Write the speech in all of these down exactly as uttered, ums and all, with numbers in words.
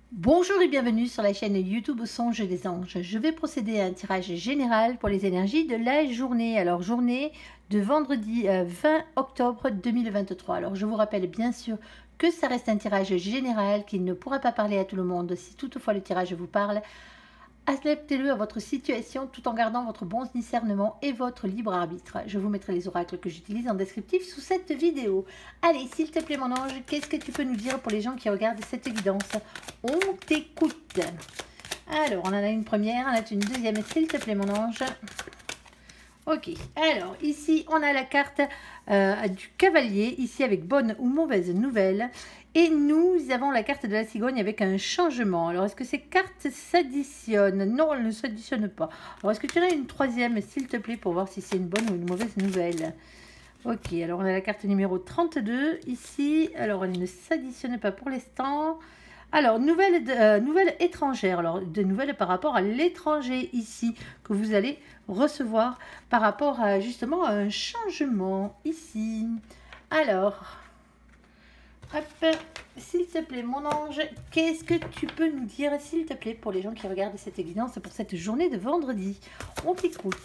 Bonjour et bienvenue sur la chaîne YouTube Songe des Anges. Je vais procéder à un tirage général pour les énergies de la journée. Alors, journée de vendredi euh, vingt octobre deux mille vingt-trois. Alors, je vous rappelle bien sûr que ça reste un tirage général qui ne pourra pas parler à tout le monde. Si toutefois le tirage vous parle, adaptez-le à votre situation tout en gardant votre bon discernement et votre libre arbitre. Je vous mettrai les oracles que j'utilise en descriptif sous cette vidéo. Allez, s'il te plaît mon ange, qu'est-ce que tu peux nous dire pour les gens qui regardent cette guidance? On t'écoute. Alors, on en a une première, on en a une deuxième, s'il te plaît mon ange. Ok, alors ici on a la carte euh, du cavalier, ici avec bonne ou mauvaise nouvelle. Et nous avons la carte de la cigogne avec un changement. Alors, est-ce que ces cartes s'additionnent? Non, elles ne s'additionnent pas. Alors, est-ce que tu en as une troisième, s'il te plaît, pour voir si c'est une bonne ou une mauvaise nouvelle? Ok, alors on a la carte numéro trente-deux ici. Alors, elle ne s'additionne pas pour l'instant. Alors, nouvelle, euh, nouvelle étrangère. Alors, des nouvelles par rapport à l'étranger ici que vous allez recevoir par rapport à justement à un changement ici. Alors... Hop, s'il te plaît, mon ange, qu'est-ce que tu peux nous dire, s'il te plaît, pour les gens qui regardent cette évidence pour cette journée de vendredi? On t'écoute.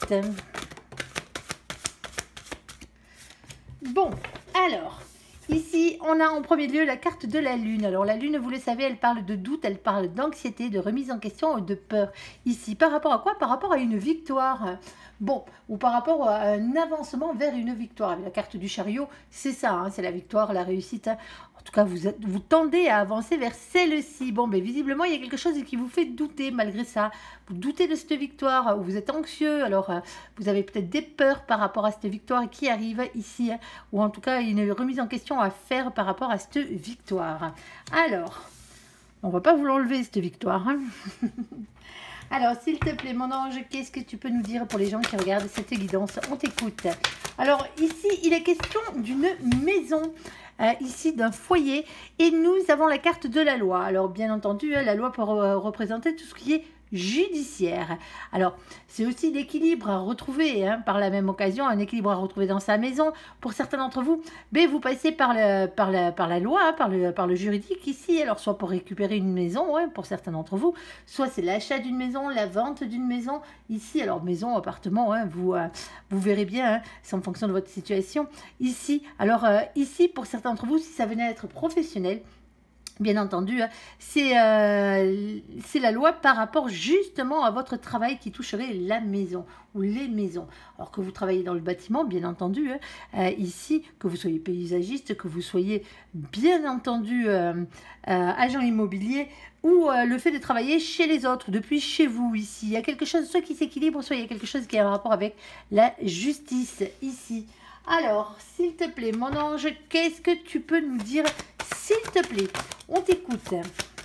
Bon, alors, ici, on a en premier lieu la carte de la lune. Alors, la lune, vous le savez, elle parle de doute, elle parle d'anxiété, de remise en question ou de peur. Ici, par rapport à quoi? Par rapport à une victoire. Bon, ou par rapport à un avancement vers une victoire. Avec la carte du chariot, c'est ça, hein, c'est la victoire, la réussite. Hein. En tout cas, vous, êtes, vous tendez à avancer vers celle-ci. Bon, mais visiblement, il y a quelque chose qui vous fait douter malgré ça. Vous doutez de cette victoire, ou vous êtes anxieux. Alors, euh, vous avez peut-être des peurs par rapport à cette victoire qui arrive ici. Hein, ou en tout cas, une remise en question à faire par rapport à cette victoire. Alors, on ne va pas vous l'enlever, cette victoire. Hein. Alors, s'il te plaît, mon ange, qu'est-ce que tu peux nous dire pour les gens qui regardent cette guidance? On t'écoute. Alors, ici, il est question d'une maison, euh, ici, d'un foyer. Et nous avons la carte de la loi. Alors, bien entendu, la loi peut euh, représenter tout ce qui est judiciaire. Alors, c'est aussi l'équilibre à retrouver, hein, par la même occasion, un équilibre à retrouver dans sa maison. Pour certains d'entre vous, mais vous passez par, le, par, la, par la loi, hein, par, le, par le juridique ici, alors soit pour récupérer une maison, ouais, pour certains d'entre vous, soit c'est l'achat d'une maison, la vente d'une maison, ici, alors maison, appartement, hein, vous, euh, vous verrez bien, hein, c'est en fonction de votre situation, ici, alors euh, ici, pour certains d'entre vous, si ça venait à être professionnel, bien entendu, c'est euh, la loi par rapport justement à votre travail qui toucherait la maison ou les maisons. Alors que vous travaillez dans le bâtiment, bien entendu, euh, ici, que vous soyez paysagiste, que vous soyez bien entendu euh, euh, agent immobilier ou euh, le fait de travailler chez les autres, depuis chez vous ici. Il y a quelque chose, soit qui s'équilibre, soit il y a quelque chose qui a un rapport avec la justice ici. Alors, s'il te plaît, mon ange, qu'est-ce que tu peux nous dire, s'il te plaît? On t'écoute.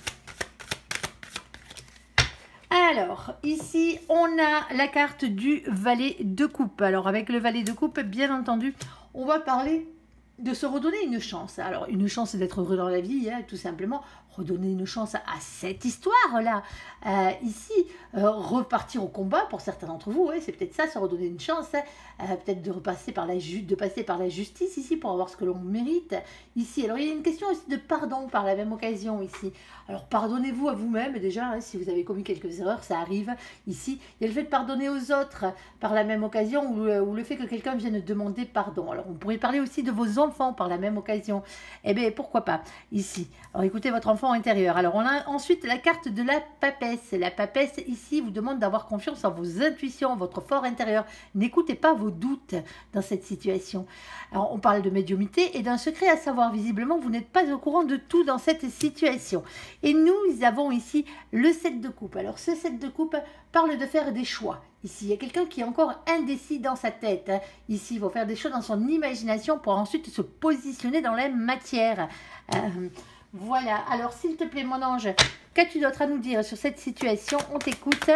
Alors, ici, on a la carte du valet de coupe. Alors, avec le valet de coupe, bien entendu, on va parler de se redonner une chance. Alors, une chance d'être heureux dans la vie, hein, tout simplement. Redonner une chance à cette histoire-là. Euh, ici, euh, repartir au combat, pour certains d'entre vous, ouais, c'est peut-être ça, se redonner une chance. Hein. Euh, peut-être de, repasser par la de passer par la justice ici pour avoir ce que l'on mérite. Ici, alors il y a une question aussi de pardon par la même occasion ici. Alors, pardonnez-vous à vous-même déjà, hein, si vous avez commis quelques erreurs, ça arrive. Ici, il y a le fait de pardonner aux autres par la même occasion ou, ou le fait que quelqu'un vienne demander pardon. Alors, on pourrait parler aussi de vos enfants par la même occasion. Eh bien, pourquoi pas ici. Alors, écoutez votre enfant intérieur. Alors, on a ensuite la carte de la papesse. La papesse, ici, vous demande d'avoir confiance en vos intuitions, votre fort intérieur. N'écoutez pas vos doutes dans cette situation. Alors, on parle de médiumnité et d'un secret à savoir. Visiblement, vous n'êtes pas au courant de tout dans cette situation. Et nous avons ici le sept de coupe. Alors, ce sept de coupe parle de faire des choix. Ici, il y a quelqu'un qui est encore indécis dans sa tête. Hein. Ici, il va faire des choses dans son imagination pour ensuite se positionner dans la matière. Euh, Voilà, alors s'il te plaît mon ange, qu'as-tu d'autre à nous dire sur cette situation? On t'écoute.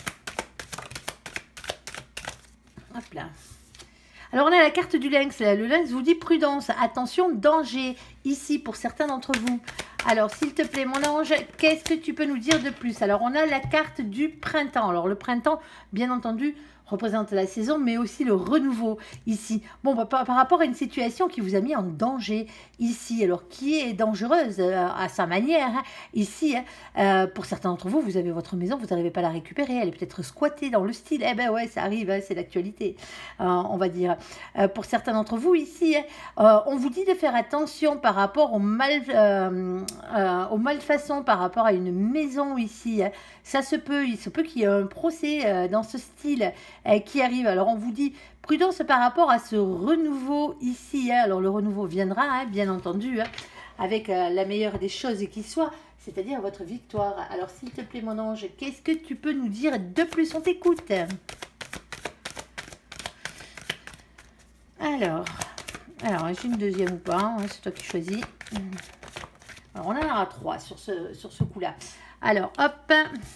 Hop là. Alors on a la carte du lynx, le lynx vous dit prudence, attention, danger, ici pour certains d'entre vous. Alors s'il te plaît mon ange, qu'est-ce que tu peux nous dire de plus? Alors on a la carte du printemps, alors le printemps, bien entendu, représente la saison, mais aussi le renouveau ici. Bon, bah, par, par rapport à une situation qui vous a mis en danger ici, alors qui est dangereuse euh, à sa manière, hein, ici, hein, euh, pour certains d'entre vous, vous avez votre maison, vous n'arrivez pas à la récupérer, elle est peut-être squattée dans le style, eh ben ouais, ça arrive, hein, c'est l'actualité, euh, on va dire. Euh, pour certains d'entre vous ici, euh, on vous dit de faire attention par rapport aux, mal, euh, euh, aux malfaçons, par rapport à une maison ici, hein. Ça se peut, il se peut qu'il y ait un procès euh, dans ce style euh, qui arrive. Alors on vous dit prudence par rapport à ce renouveau ici, hein. Alors le renouveau viendra, hein, bien entendu, hein, avec euh, la meilleure des choses qui soit, c'est-à-dire votre victoire. Alors s'il te plaît mon ange, qu'est-ce que tu peux nous dire de plus? On t'écoute. Alors, alors j'ai une deuxième ou pas, hein, c'est toi qui choisis. Alors on en aura trois sur ce, sur ce coup-là. Alors hop.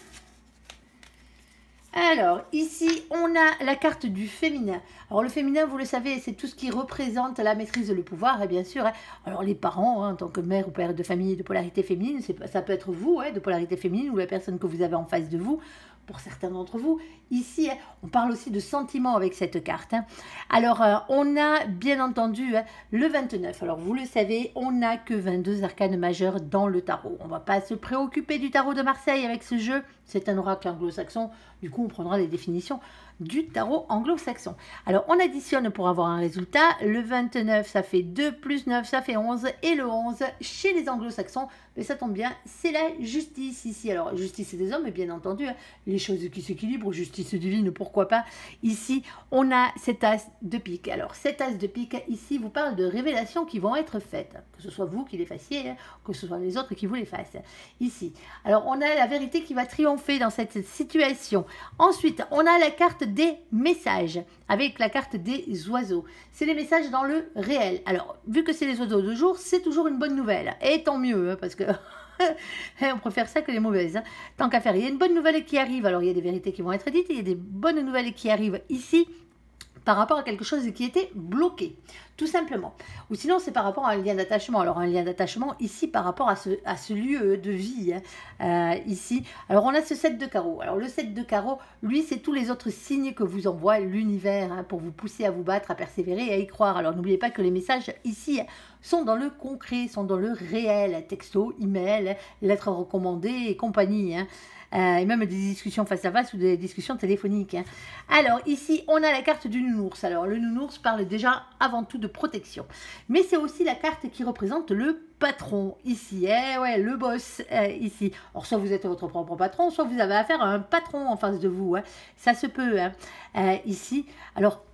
Alors, ici, on a la carte du féminin. Alors, le féminin, vous le savez, c'est tout ce qui représente la maîtrise, le pouvoir, et bien sûr, hein, alors les parents, hein, en tant que mère ou père de famille de polarité féminine, ça peut être vous, hein, de polarité féminine, ou la personne que vous avez en face de vous, pour certains d'entre vous. Ici, hein, on parle aussi de sentiments avec cette carte. Hein. Alors, euh, on a bien entendu hein, le vingt-neuf. Alors, vous le savez, on n'a que vingt-deux arcanes majeurs dans le tarot. On ne va pas se préoccuper du tarot de Marseille avec ce jeu. C'est un oracle anglo-saxon. Du coup, on prendra les définitions du tarot anglo-saxon. Alors, on additionne pour avoir un résultat. Le vingt-neuf, ça fait deux plus neuf, ça fait onze. Et le onze, chez les anglo-saxons, mais ça tombe bien, c'est la justice ici. Alors, justice des hommes, bien entendu, hein, les choses qui s'équilibrent, justice divine, pourquoi pas. Ici, on a cet as de pique. Alors, cet as de pique, ici, vous parle de révélations qui vont être faites. Que ce soit vous qui les fassiez, hein, que ce soit les autres qui vous les fassent. Ici. Alors, on a la vérité qui va triompher dans cette situation. Ensuite, on a la carte des messages, avec la carte des oiseaux. C'est les messages dans le réel. Alors, vu que c'est les oiseaux de jour, c'est toujours une bonne nouvelle. Et tant mieux, hein, parce que on préfère ça que les mauvaises. Hein. Tant qu'à faire, il y a une bonne nouvelle qui arrive. Alors, il y a des vérités qui vont être dites, il y a des bonnes nouvelles qui arrivent ici, par rapport à quelque chose qui était bloqué, tout simplement. Ou sinon, c'est par rapport à un lien d'attachement. Alors, un lien d'attachement ici par rapport à ce, à ce lieu de vie, hein, euh, ici. Alors, on a ce sept de carreau. Alors, le sept de carreau, lui, c'est tous les autres signes que vous envoie l'univers hein, pour vous pousser à vous battre, à persévérer et à y croire. Alors, n'oubliez pas que les messages ici sont dans le concret, sont dans le réel. Texto, email, lettres recommandées et compagnie, hein. Euh, et même des discussions face à face ou des discussions téléphoniques. Hein. Alors, ici, on a la carte du nounours. Alors, le nounours parle déjà avant tout de protection. Mais c'est aussi la carte qui représente le patron, ici. Eh ouais, le boss, euh, ici. Alors, soit vous êtes votre propre patron, soit vous avez affaire à un patron en face de vous. Hein. Ça se peut, hein. euh, ici. Alors,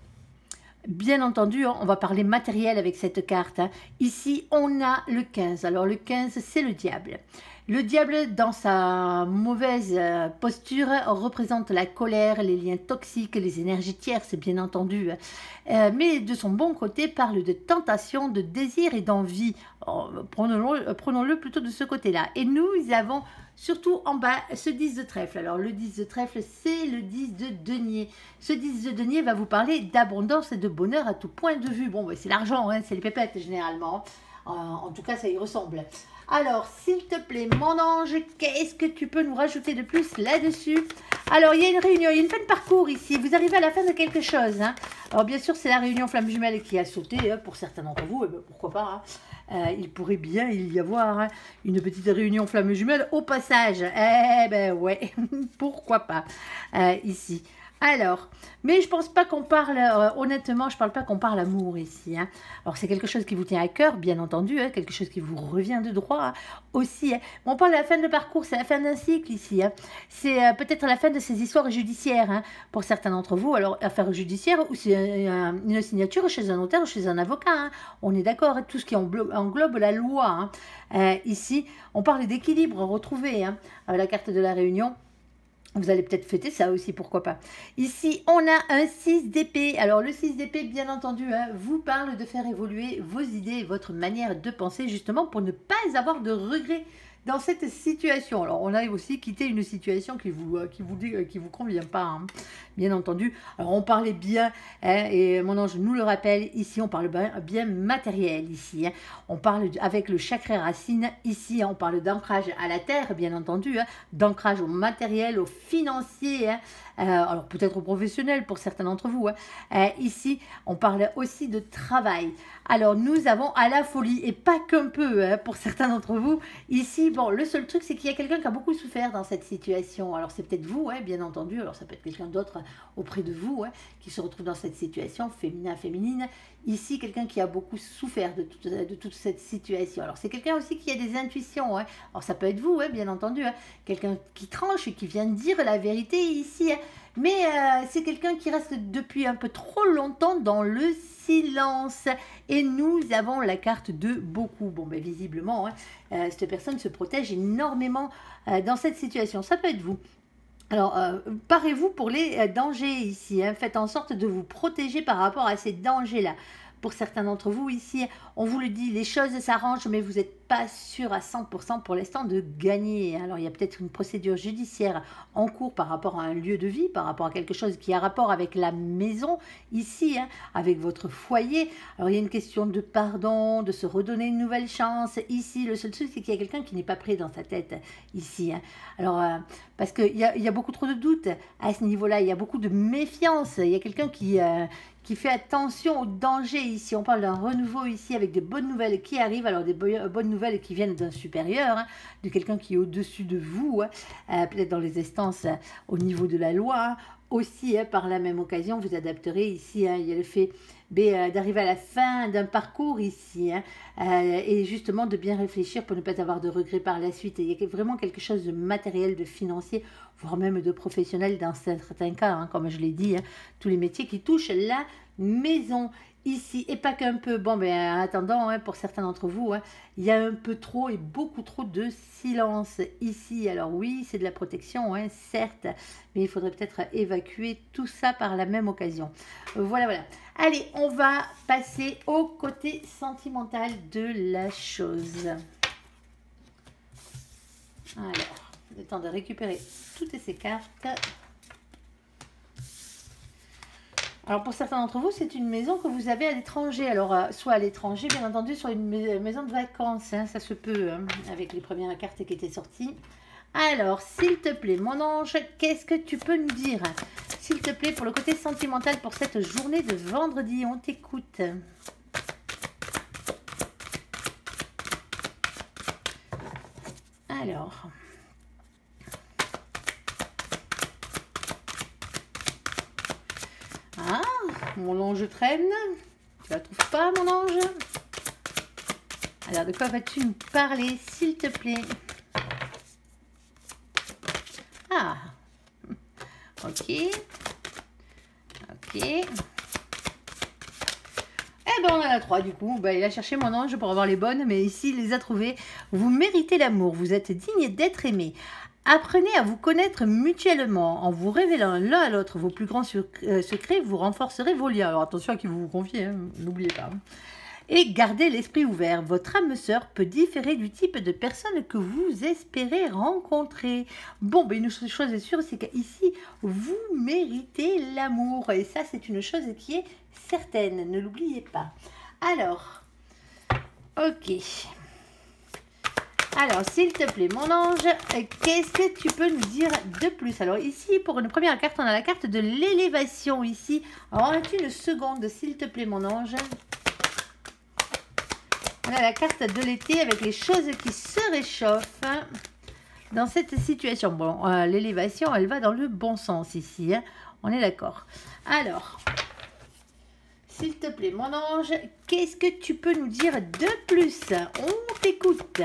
bien entendu, on va parler matériel avec cette carte. Hein. Ici, on a le quinze. Alors, le quinze, c'est le diable. Le diable, dans sa mauvaise posture, représente la colère, les liens toxiques, les énergies tierces, bien entendu. Euh, mais de son bon côté, parle de tentation, de désir et d'envie. Prenons-le prenons-le plutôt de ce côté-là. Et nous avons surtout en bas ce dix de trèfle. Alors, le dix de trèfle, c'est le dix de denier. Ce dix de denier va vous parler d'abondance et de bonheur à tout point de vue. Bon, ben, c'est l'argent, hein, c'est les pépettes généralement. Euh, en tout cas, ça y ressemble. Alors, s'il te plaît, mon ange, qu'est-ce que tu peux nous rajouter de plus là-dessus? Alors, il y a une réunion, il y a une fin de parcours ici. Vous arrivez à la fin de quelque chose. Hein. Alors, bien sûr, c'est la réunion flamme jumelle qui a sauté, hein, pour certains d'entre vous. Eh ben, pourquoi pas, hein. euh, Il pourrait bien y avoir hein, une petite réunion flamme jumelle au passage. Eh ben, ouais, pourquoi pas, euh, ici. Alors, mais je pense pas qu'on parle, euh, honnêtement, je parle pas qu'on parle amour ici. Hein. Alors, c'est quelque chose qui vous tient à cœur, bien entendu, hein, quelque chose qui vous revient de droit hein, aussi. Hein. On parle de la fin de parcours, c'est la fin d'un cycle ici. Hein. C'est euh, peut-être la fin de ces histoires judiciaires hein, pour certains d'entre vous. Alors, affaire judiciaire ou c'est euh, une signature chez un notaire ou chez un avocat. Hein. On est d'accord, hein, tout ce qui englobe, englobe la loi. Hein. Euh, ici, on parle d'équilibre retrouvé, hein, la carte de la réunion. Vous allez peut-être fêter ça aussi, pourquoi pas. Ici, on a un six d'épée. Alors, le six d'épée, bien entendu, hein, vous parle de faire évoluer vos idées et votre manière de penser, justement, pour ne pas avoir de regrets dans cette situation. Alors, on a aussi quitté une situation qui vous, euh, qui vous, dit, euh, qui vous convient pas, hein, bien entendu. Alors, on parlait bien, hein, et mon ange nous le rappelle, ici, on parle bien, bien matériel, ici. Hein. On parle avec le chakra racine, ici, on parle d'ancrage à la terre, bien entendu, hein, d'ancrage au matériel, au financier, hein, euh, alors peut-être au professionnel pour certains d'entre vous. Hein. Euh, ici, on parle aussi de travail. Alors, nous avons à la folie, et pas qu'un peu, hein, pour certains d'entre vous. Ici, bon, le seul truc, c'est qu'il y a quelqu'un qui a beaucoup souffert dans cette situation. Alors, c'est peut-être vous, hein, bien entendu. Alors, ça peut être quelqu'un d'autre auprès de vous, hein, qui se retrouve dans cette situation, féminin, féminine. Ici, quelqu'un qui a beaucoup souffert de toute, de toute cette situation. Alors, c'est quelqu'un aussi qui a des intuitions. Hein. Alors, ça peut être vous, hein, bien entendu. Hein. Quelqu'un qui tranche et qui vient dire la vérité ici. Hein. Mais euh, c'est quelqu'un qui reste depuis un peu trop longtemps dans le silence. Et nous avons la carte de beaucoup. Bon, ben, visiblement, hein, euh, cette personne se protège énormément euh, dans cette situation. Ça peut être vous. Alors, euh, parez-vous pour les euh, dangers ici. Hein. Faites en sorte de vous protéger par rapport à ces dangers-là. Pour certains d'entre vous ici, on vous le dit, les choses s'arrangent, mais vous n'êtes pas sûr à cent pour cent pour l'instant de gagner. Alors, il y a peut-être une procédure judiciaire en cours par rapport à un lieu de vie, par rapport à quelque chose qui a rapport avec la maison, ici, hein, avec votre foyer. Alors, il y a une question de pardon, de se redonner une nouvelle chance. Ici, le seul truc, c'est qu'il y a quelqu'un qui n'est pas prêt dans sa tête, ici. Hein. Alors, euh, parce qu'il y, y a beaucoup trop de doutes à ce niveau-là, il y a beaucoup de méfiance. Il y a quelqu'un qui... Euh, qui fait attention aux dangers ici. On parle d'un renouveau ici avec des bonnes nouvelles qui arrivent. Alors des bonnes nouvelles qui viennent d'un supérieur, hein, de quelqu'un qui est au-dessus de vous, hein, euh, peut-être dans les instances euh, au niveau de la loi. Hein. Aussi, hein, par la même occasion, vous adapterez ici. Hein, il y a le fait euh, d'arriver à la fin d'un parcours ici. Hein, euh, et justement de bien réfléchir pour ne pas avoir de regrets par la suite. Et il y a vraiment quelque chose de matériel, de financier, voire même de professionnel dans certains cas, hein, comme je l'ai dit, hein, tous les métiers qui touchent la maison ici, et pas qu'un peu. Bon, ben en attendant, hein, pour certains d'entre vous, hein, il y a un peu trop et beaucoup trop de silence ici. Alors oui, c'est de la protection, hein, certes, mais il faudrait peut-être évacuer tout ça par la même occasion. Voilà, voilà. Allez, on va passer au côté sentimental de la chose. Alors, le temps de récupérer toutes ces cartes. Alors, pour certains d'entre vous, c'est une maison que vous avez à l'étranger. Alors, euh, soit à l'étranger, bien entendu, soit une maison de vacances. Hein, ça se peut, hein, avec les premières cartes qui étaient sorties. Alors, s'il te plaît, mon ange, qu'est-ce que tu peux nous dire? S'il te plaît, pour le côté sentimental, pour cette journée de vendredi, on t'écoute. Alors... Ah, mon ange traîne. Tu la trouves pas, mon ange? Alors, de quoi vas-tu nous parler, s'il te plaît? Ah, ok. Ok. Eh ben, on en a trois, du coup. Ben, il a cherché mon ange pour avoir les bonnes, mais ici, il les a trouvées. Vous méritez l'amour. Vous êtes digne d'être aimé. Apprenez à vous connaître mutuellement. En vous révélant l'un à l'autre vos plus grands secrets, vous renforcerez vos liens. Alors attention à qui vous vous confiez, hein, n'oubliez pas. Et gardez l'esprit ouvert. Votre âme sœur peut différer du type de personne que vous espérez rencontrer. Bon, ben une chose est sûre, c'est qu'ici, vous méritez l'amour. Et ça, c'est une chose qui est certaine. Ne l'oubliez pas. Alors, ok. Alors, s'il te plaît, mon ange, qu'est-ce que tu peux nous dire de plus? Alors, ici, pour une première carte, on a la carte de l'élévation, ici. Alors, une seconde, s'il te plaît, mon ange. On a la carte de l'été avec les choses qui se réchauffent dans cette situation. Bon, euh, l'élévation, elle va dans le bon sens ici, hein. On est d'accord. Alors, s'il te plaît, mon ange, qu'est-ce que tu peux nous dire de plus? On t'écoute.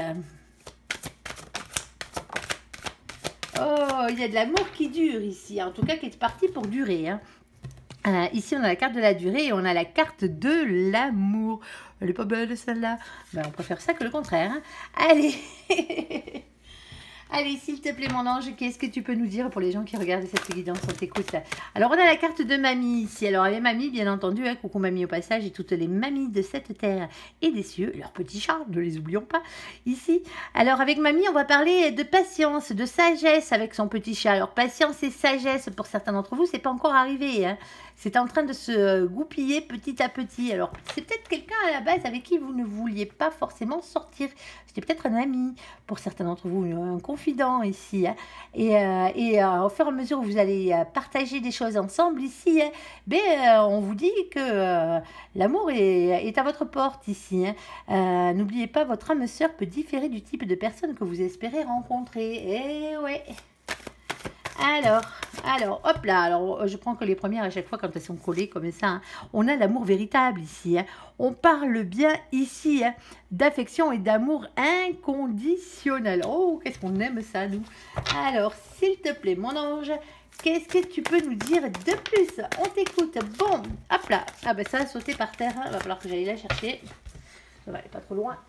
Oh, il y a de l'amour qui dure ici, en tout cas qui est parti pour durer. Hein. Euh, ici, on a la carte de la durée et on a la carte de l'amour. Elle est pas belle celle-là. Ben, on préfère ça que le contraire. Hein. Allez. Allez, s'il te plaît, mon ange, qu'est-ce que tu peux nous dire pour les gens qui regardent cette guidance? On t'écoute. Alors, on a la carte de mamie ici. Alors, avec mamie, bien entendu, hein, coucou mamie au passage, et toutes les mamies de cette terre et des cieux, leurs petits chats, ne les oublions pas, ici. Alors, avec mamie, on va parler de patience, de sagesse avec son petit chat. Alors, patience et sagesse, pour certains d'entre vous, c'est pas encore arrivé, hein. C'est en train de se goupiller petit à petit. Alors, c'est peut-être quelqu'un à la base avec qui vous ne vouliez pas forcément sortir. C'était peut-être un ami, pour certains d'entre vous, un confident ici. Hein. Et, euh, et euh, au fur et à mesure où vous allez euh, partager des choses ensemble ici, hein, ben, euh, on vous dit que euh, l'amour est, est à votre porte ici. Hein. Euh, N'oubliez pas, votre âme sœur peut différer du type de personne que vous espérez rencontrer. Eh ouais. Alors, alors, hop là, alors je prends que les premières à chaque fois quand elles sont collées comme ça. Hein. On a l'amour véritable ici. Hein. On parle bien ici hein, d'affection et d'amour inconditionnel. Oh, qu'est-ce qu'on aime ça, nous. Alors, s'il te plaît, mon ange, qu'est-ce que tu peux nous dire de plus? On t'écoute. Bon, hop là. Ah ben ça a sauté par terre. Il va falloir que j'aille la chercher. Ça va aller pas trop loin.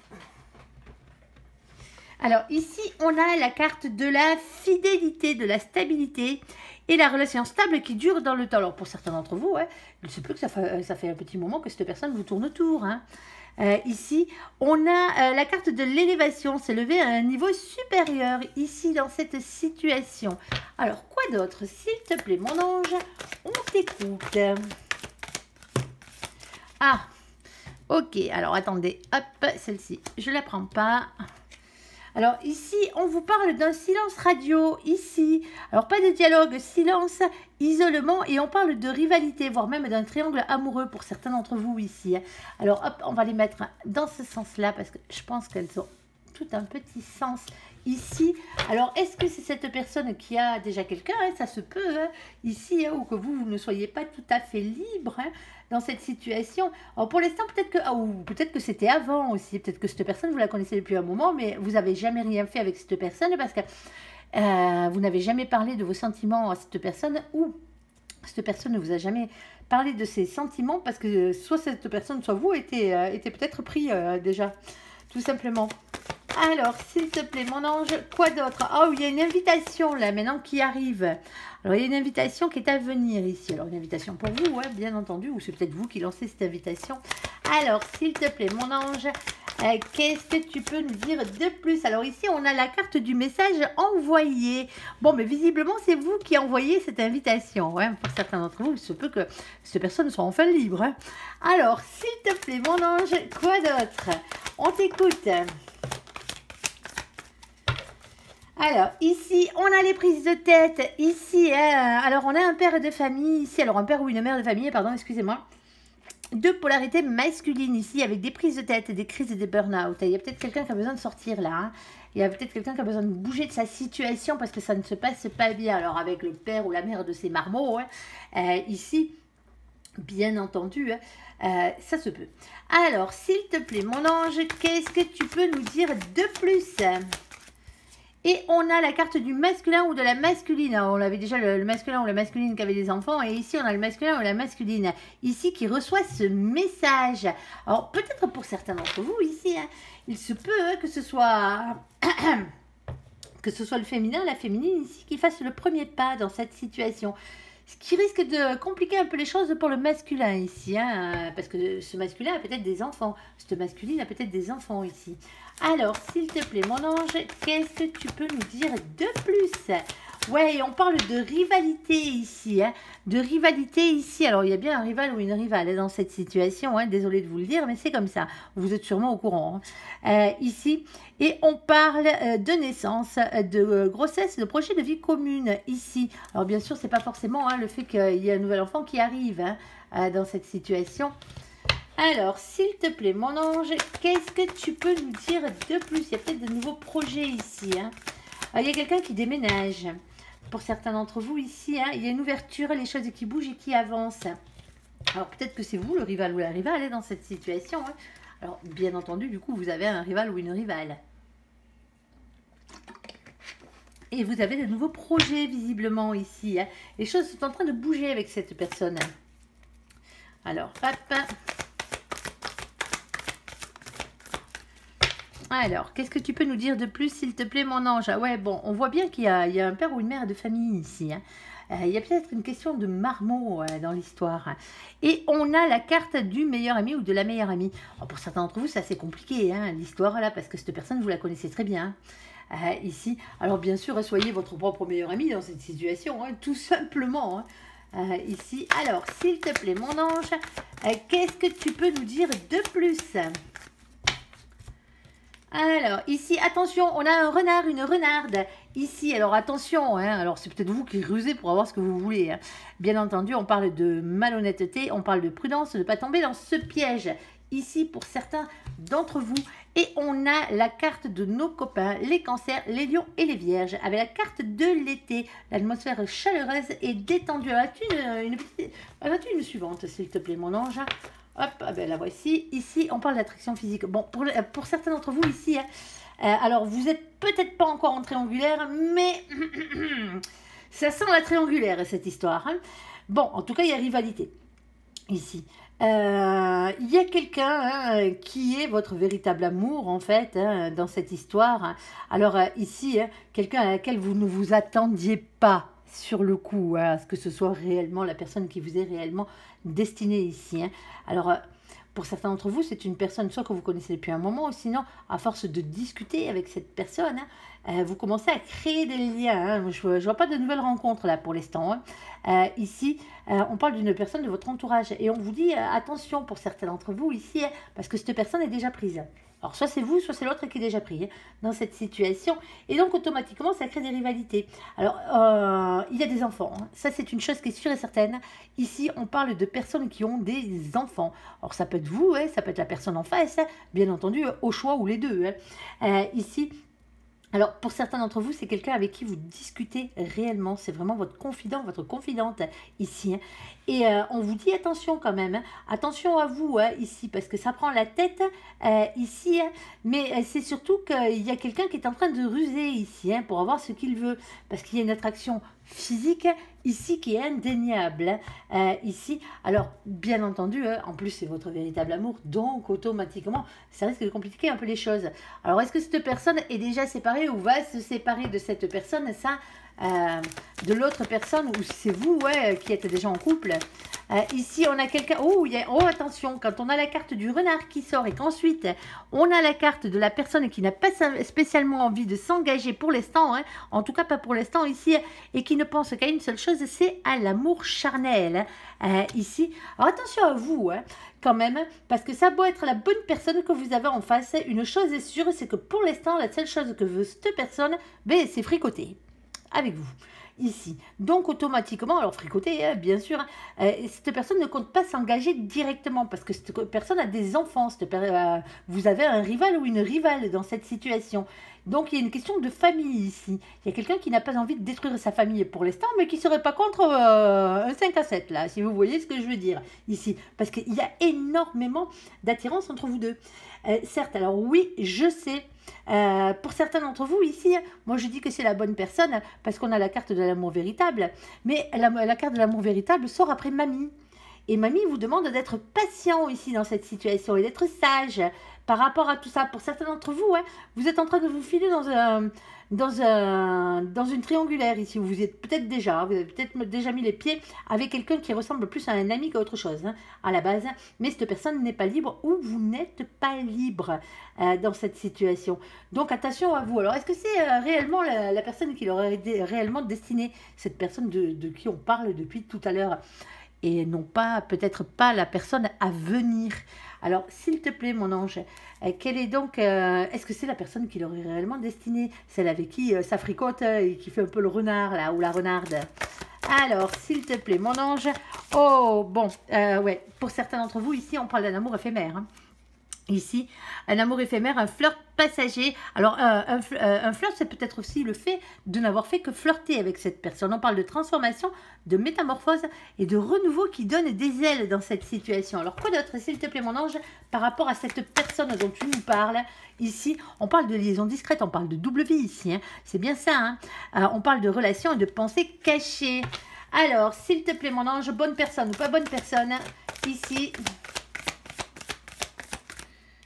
Alors ici, on a la carte de la fidélité, de la stabilité et la relation stable qui dure dans le temps. Alors pour certains d'entre vous, ouais, il se peut que ça fait, ça fait un petit moment que cette personne vous tourne autour. Hein. Euh, ici, on a euh, la carte de l'élévation, s'élever à un niveau supérieur ici dans cette situation. Alors quoi d'autre? S'il te plaît mon ange, on t'écoute. Ah, ok, alors attendez, hop, celle-ci, je la prends pas. Alors ici, on vous parle d'un silence radio, ici. Alors pas de dialogue, silence, isolement et on parle de rivalité, voire même d'un triangle amoureux pour certains d'entre vous ici. Alors hop, on va les mettre dans ce sens-là parce que je pense qu'elles ont tout un petit sens ici. Alors est-ce que c'est cette personne qui a déjà quelqu'un, hein, ça se peut, hein, ici, hein, ou que vous, vous ne soyez pas tout à fait libre hein, dans cette situation. Alors pour l'instant, peut-être que, ah, ou peut-être que c'était avant aussi, peut-être que cette personne, vous la connaissez depuis un moment, mais vous n'avez jamais rien fait avec cette personne parce que euh, vous n'avez jamais parlé de vos sentiments à cette personne ou cette personne ne vous a jamais parlé de ses sentiments parce que soit cette personne, soit vous, était, euh, était peut-être pris euh, déjà, tout simplement. Alors, s'il te plaît, mon ange, quoi d'autre? Oh, il y a une invitation là maintenant qui arrive. Alors, il y a une invitation qui est à venir ici. Alors, une invitation pour vous, ouais, bien entendu, ou c'est peut-être vous qui lancez cette invitation. Alors, s'il te plaît, mon ange, euh, qu'est-ce que tu peux nous dire de plus? Alors, ici, on a la carte du message envoyé. Bon, mais visiblement, c'est vous qui envoyez cette invitation. Hein. Pour certains d'entre vous, il se peut que ces personnes soient enfin libres. Hein. Alors, s'il te plaît, mon ange, quoi d'autre? On t'écoute. Alors, ici, on a les prises de tête. Ici, hein, alors on a un père de famille. Ici, alors un père ou une mère de famille, pardon, excusez-moi. Deux polarités masculines ici, avec des prises de tête, des crises et des burn-out. Il y a peut-être quelqu'un qui a besoin de sortir là. Hein. Il y a peut-être quelqu'un qui a besoin de bouger de sa situation parce que ça ne se passe pas bien. Alors, avec le père ou la mère de ses marmots, hein, euh, ici, bien entendu, hein, euh, ça se peut. Alors, s'il te plaît, mon ange, qu'est-ce que tu peux nous dire de plus ? Et on a la carte du masculin ou de la masculine. Alors, on avait déjà le, le masculin ou la masculine qui avait des enfants. Et ici, on a le masculin ou la masculine. Ici, qui reçoit ce message. Alors, peut-être pour certains d'entre vous, ici, hein, il se peut hein, que ce soit... que ce soit le féminin, la féminine, ici, qui fasse le premier pas dans cette situation. Ce qui risque de compliquer un peu les choses pour le masculin ici, hein, parce que ce masculin a peut-être des enfants, cette masculine a peut-être des enfants ici. Alors, s'il te plaît, mon ange, qu'est-ce que tu peux nous dire de plus? Ouais, on parle de rivalité ici, hein, de rivalité ici. Alors, il y a bien un rival ou une rivale dans cette situation, hein, désolé de vous le dire, mais c'est comme ça. Vous êtes sûrement au courant. Hein. Euh, ici, et on parle euh, de naissance, de euh, grossesse, de projet de vie commune ici. Alors, bien sûr, c'est pas forcément hein, le fait qu'il y ait un nouvel enfant qui arrive hein, euh, dans cette situation. Alors, s'il te plaît, mon ange, qu'est-ce que tu peux nous dire de plus? Il y a peut-être de nouveaux projets ici. Hein. Alors, il y a quelqu'un qui déménage. Pour certains d'entre vous ici, hein, il y a une ouverture, les choses qui bougent et qui avancent. Alors, peut-être que c'est vous, le rival ou la rivale, hein, dans cette situation. Hein. Alors, bien entendu, du coup, vous avez un rival ou une rivale. Et vous avez de nouveaux projets, visiblement, ici. Hein. Les choses sont en train de bouger avec cette personne. Alors, hop. Alors, qu'est-ce que tu peux nous dire de plus, s'il te plaît, mon ange? Ah ouais, bon, on voit bien qu'il y a, il y a un père ou une mère de famille ici, hein. Euh, il y a peut-être une question de marmot euh, dans l'histoire. Et on a la carte du meilleur ami ou de la meilleure amie. Alors, pour certains d'entre vous, c'est assez compliqué, hein, l'histoire là, parce que cette personne, vous la connaissez très bien. Euh, ici, alors bien sûr, soyez votre propre meilleur ami dans cette situation, hein, tout simplement. Hein. Euh, ici, alors, s'il te plaît, mon ange, euh, qu'est-ce que tu peux nous dire de plus? Alors, ici, attention, on a un renard, une renarde. Ici, alors attention, hein, alors c'est peut-être vous qui rusez pour avoir ce que vous voulez. Hein. Bien entendu, on parle de malhonnêteté, on parle de prudence, de ne pas tomber dans ce piège. Ici, pour certains d'entre vous. Et on a la carte de nos copains, les cancers, les lions et les vierges. Avec la carte de l'été, l'atmosphère chaleureuse et détendue. Alors, as-tu une, une, petite... as-tu une suivante, s'il te plaît, mon ange? Hop, ah ben la voici. Ici, on parle d'attraction physique. Bon, pour, pour certains d'entre vous ici, hein, euh, alors vous n'êtes peut-être pas encore en triangulaire, mais ça sent la triangulaire, cette histoire. Hein. Bon, en tout cas, il y a rivalité ici. Euh, il y a quelqu'un hein, qui est votre véritable amour, en fait, hein, dans cette histoire. Alors, euh, ici, hein, quelqu'un à laquelle vous ne vous attendiez pas sur le coup, hein, à ce que ce soit réellement la personne qui vous est réellement destinée ici. Hein. Alors, euh, pour certains d'entre vous, c'est une personne soit que vous connaissez depuis un moment, ou sinon, à force de discuter avec cette personne, hein, euh, vous commencez à créer des liens. Hein. Je ne vois pas de nouvelles rencontres là pour l'instant. Hein. Euh, ici, euh, on parle d'une personne de votre entourage et on vous dit euh, attention pour certains d'entre vous ici, hein, parce que cette personne est déjà prise. Alors, soit c'est vous, soit c'est l'autre qui est déjà pris hein, dans cette situation. Et donc, automatiquement, ça crée des rivalités. Alors, euh, il y a des enfants. Hein. Ça, c'est une chose qui est sûre et certaine. Ici, on parle de personnes qui ont des enfants. Alors, ça peut être vous, hein, ça peut être la personne en face, hein, bien entendu, au choix ou les deux. Hein. Euh, ici... Alors, pour certains d'entre vous, c'est quelqu'un avec qui vous discutez réellement. C'est vraiment votre confident, votre confidente ici. Hein. Et euh, on vous dit attention quand même. Hein. Attention à vous hein, ici, parce que ça prend la tête euh, ici. Hein. Mais euh, c'est surtout qu'il y a quelqu'un qui est en train de ruser ici hein, pour avoir ce qu'il veut. Parce qu'il y a une attraction physique ici qui est indéniable. Hein. Euh, ici, alors bien entendu, hein, en plus c'est votre véritable amour, donc automatiquement, ça risque de compliquer un peu les choses. Alors est-ce que cette personne est déjà séparée ou va se séparer de cette personne, ça, euh, de l'autre personne, ou c'est vous ouais, qui êtes déjà en couple? Euh, ici, on a quelqu'un... Oh, il y a... oh, attention, quand on a la carte du renard qui sort et qu'ensuite, on a la carte de la personne qui n'a pas spécialement envie de s'engager pour l'instant, hein, en tout cas pas pour l'instant ici, et qui ne pense qu'à une seule chose, c'est à l'amour charnel. Hein, euh, ici, alors attention à vous, hein, quand même, parce que ça doit être la bonne personne que vous avez en face. Une chose est sûre, c'est que pour l'instant, la seule chose que veut cette personne, ben, c'est fricoter avec vous. Ici. Donc, automatiquement, alors fricoter, hein, bien sûr, hein, euh, cette personne ne compte pas s'engager directement parce que cette personne a des enfants. Cette euh, vous avez un rival ou une rivale dans cette situation. Donc, il y a une question de famille ici. Il y a quelqu'un qui n'a pas envie de détruire sa famille pour l'instant, mais qui ne serait pas contre euh, un cinq à sept, là, si vous voyez ce que je veux dire ici. Parce qu'il y a énormément d'attirance entre vous deux. Euh, certes, alors oui, je sais, euh, pour certains d'entre vous ici, moi je dis que c'est la bonne personne parce qu'on a la carte de l'amour véritable, mais la, la carte de l'amour véritable sort après mamie. Et mamie vous demande d'être patient ici dans cette situation et d'être sage par rapport à tout ça. Pour certains d'entre vous, hein, vous êtes en train de vous filer dans un... Dans, un, dans une triangulaire ici, vous êtes peut-être déjà, vous avez peut-être déjà mis les pieds avec quelqu'un qui ressemble plus à un ami qu'à autre chose, hein, à la base, mais cette personne n'est pas libre ou vous n'êtes pas libre euh, dans cette situation. Donc attention à vous. Alors est-ce que c'est euh, réellement la, la personne qui leur est réellement destinée, cette personne de, de qui on parle depuis tout à l'heure, et non pas, peut-être pas la personne à venir? Alors, s'il te plaît, mon ange, euh, quelle est donc, euh, est-ce que c'est la personne qui leur est réellement destinée? Celle avec qui euh, ça fricote euh, et qui fait un peu le renard, là, ou la renarde? Alors, s'il te plaît, mon ange, oh, bon, euh, ouais, pour certains d'entre vous, ici, on parle d'un amour éphémère, hein. Ici, un amour éphémère, un flirt passager. Alors, euh, un, euh, un flirt, c'est peut-être aussi le fait de n'avoir fait que flirter avec cette personne. On parle de transformation, de métamorphose et de renouveau qui donne des ailes dans cette situation. Alors, quoi d'autre, s'il te plaît, mon ange, par rapport à cette personne dont tu nous parles? Ici, on parle de liaison discrète, on parle de double vie ici. Hein. C'est bien ça. Hein. Euh, on parle de relations et de pensées cachées. Alors, s'il te plaît, mon ange, bonne personne ou pas bonne personne, ici...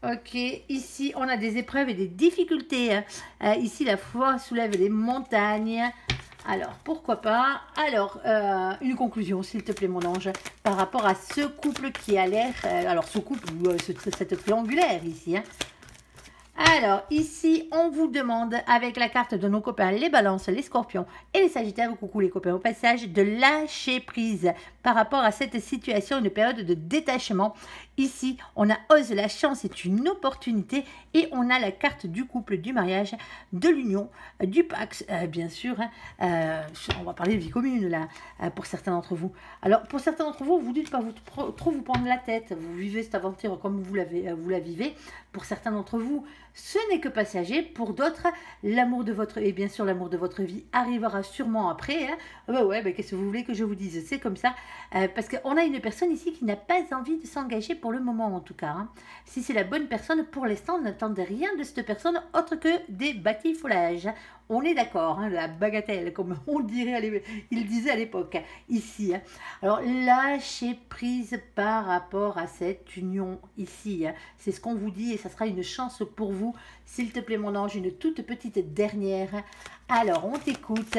Ok, ici on a des épreuves et des difficultés. Hein. Euh, ici la foi soulève les montagnes. Alors pourquoi pas. Alors euh, une conclusion s'il te plaît mon ange. Par rapport à ce couple qui a l'air. Euh, alors ce couple ou euh, ce, cette triangulaire ici. Hein. Alors, ici, on vous demande, avec la carte de nos copains, les balances, les scorpions et les sagittaires, coucou les copains, au passage, de lâcher prise par rapport à cette situation, une période de détachement. Ici, on a ose, la chance est une opportunité et on a la carte du couple, du mariage, de l'union, du Pax, euh, bien sûr. Hein, euh, on va parler de vie commune, là, euh, pour certains d'entre vous. Alors, pour certains d'entre vous, vous dites pas vous, trop, trop vous prendre la tête, vous vivez cette aventure comme vous, l'avez, vous la vivez. Pour certains d'entre vous, ce n'est que passager. Pour d'autres, l'amour de votre et bien sûr l'amour de votre vie arrivera sûrement après. Hein. Bah ouais, bah qu'est-ce que vous voulez que je vous dise? C'est comme ça. Euh, parce qu'on a une personne ici qui n'a pas envie de s'engager pour le moment en tout cas. Hein. Si c'est la bonne personne, pour l'instant, n'attendez rien de cette personne autre que des batifolages. On est d'accord, hein, la bagatelle, comme on dirait, il disait à l'époque, ici. Hein. Alors, lâchez prise par rapport à cette union ici. Hein. C'est ce qu'on vous dit et ça sera une chance pour vous. S'il te plaît, mon ange, une toute petite dernière. Alors, on t'écoute.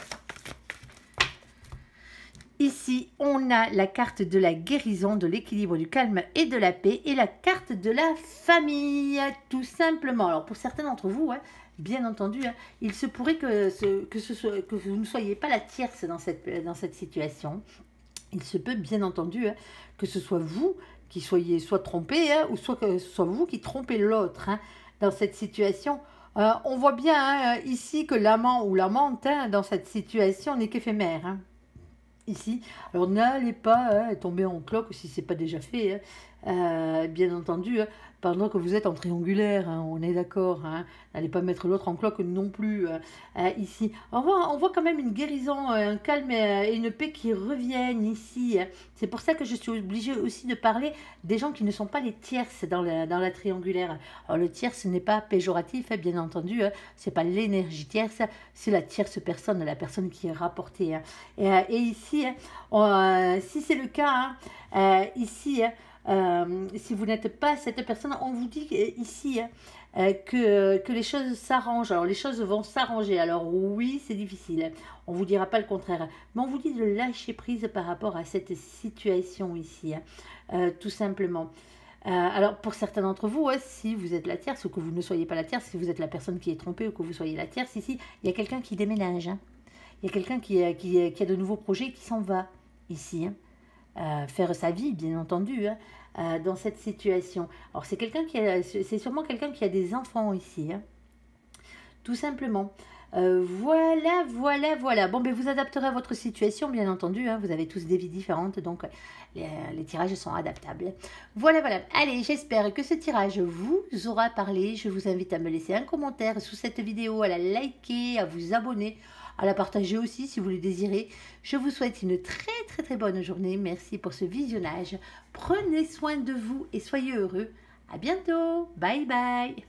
Ici, on a la carte de la guérison, de l'équilibre, du calme et de la paix et la carte de la famille, tout simplement. Alors, pour certains d'entre vous, hein, bien entendu, hein, il se pourrait que, ce, que, ce soit, que vous ne soyez pas la tierce dans cette, dans cette situation. Il se peut, bien entendu, hein, que ce soit vous qui soyez soit trompé, hein, ou soit que ce soit vous qui trompez l'autre hein, dans cette situation. Euh, on voit bien hein, ici que l'amant ou l'amante hein, dans cette situation n'est qu'éphémère. Hein. Ici, alors n'allez pas hein, tomber en cloque si ce n'est pas déjà fait, hein. euh, bien entendu, hein, pendant que vous êtes en triangulaire, hein, on est d'accord, hein, n'allez pas mettre l'autre en cloque non plus, euh, euh, ici. On voit, on voit quand même une guérison, un calme et une paix qui reviennent ici, hein. C'est pour ça que je suis obligée aussi de parler des gens qui ne sont pas les tierces dans la, dans la triangulaire. Alors le tierce n'est pas péjoratif, hein, bien entendu, hein, c'est pas l'énergie tierce, c'est la tierce personne, la personne qui est rapportée. Hein. Et, euh, et ici, hein, on, euh, si c'est le cas, hein, euh, ici, hein, euh, si vous n'êtes pas cette personne, on vous dit ici hein, euh, que, que les choses s'arrangent. Alors les choses vont s'arranger. Alors oui, c'est difficile. On ne vous dira pas le contraire. Mais on vous dit de lâcher prise par rapport à cette situation ici. Hein, euh, tout simplement. Euh, alors pour certains d'entre vous, ouais, si vous êtes la tierce ou que vous ne soyez pas la tierce, si vous êtes la personne qui est trompée ou que vous soyez la tierce, ici, il y a quelqu'un qui déménage. Hein. Il y a quelqu'un qui, qui, qui a de nouveaux projets qui s'en va ici. Hein. Euh, faire sa vie, bien entendu, hein, euh, dans cette situation. Alors, c'est quelqu'un qui a, c'est sûrement quelqu'un qui a des enfants ici, hein, tout simplement. Euh, voilà, voilà, voilà. Bon, ben vous adapterez à votre situation, bien entendu. Hein, vous avez tous des vies différentes, donc les, les tirages sont adaptables. Voilà, voilà. Allez, j'espère que ce tirage vous aura parlé. Je vous invite à me laisser un commentaire sous cette vidéo, à la liker, à vous abonner, à la partager aussi si vous le désirez. Je vous souhaite une très très très bonne journée. Merci pour ce visionnage. Prenez soin de vous et soyez heureux. À bientôt. Bye bye.